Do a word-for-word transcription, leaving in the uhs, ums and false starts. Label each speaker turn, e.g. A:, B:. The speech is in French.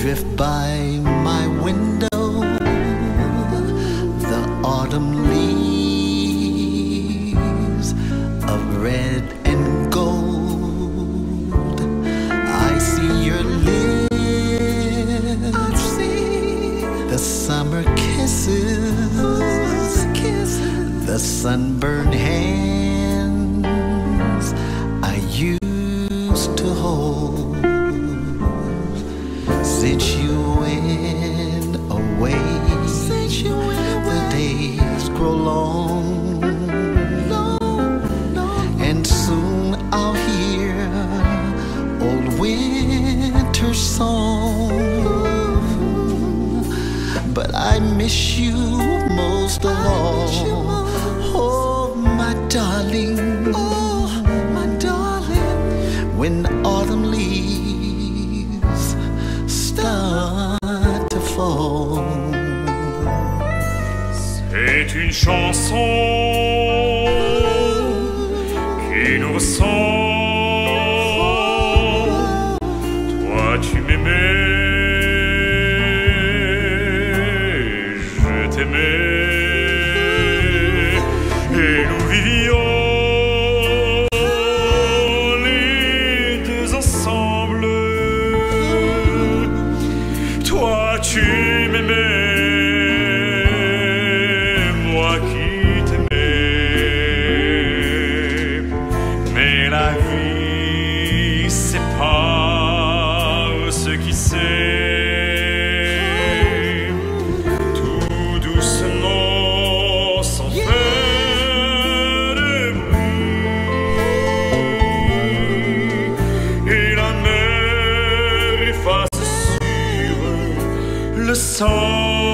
A: drift by my window, the autumn leaves of red and gold. I see your lips, I see the summer kisses, the sunburned hands I used to hold. Since you went away, Since you went away, the days grow long, long, long, and soon I'll hear old winter song. But I miss you most of all. Oh, my darling, oh, my darling, when autumn leaves start to fall.
B: C'est une chanson qui nous ressemble. Toi tu m'aimais, je t'aimais, et nous vivions les deux ensemble. Toi tu m'aimais, moi qui t'aimais, mais la vie sépare ceux qui s'aiment, tout doucement sans faire de bruit, et la mer efface sur le sang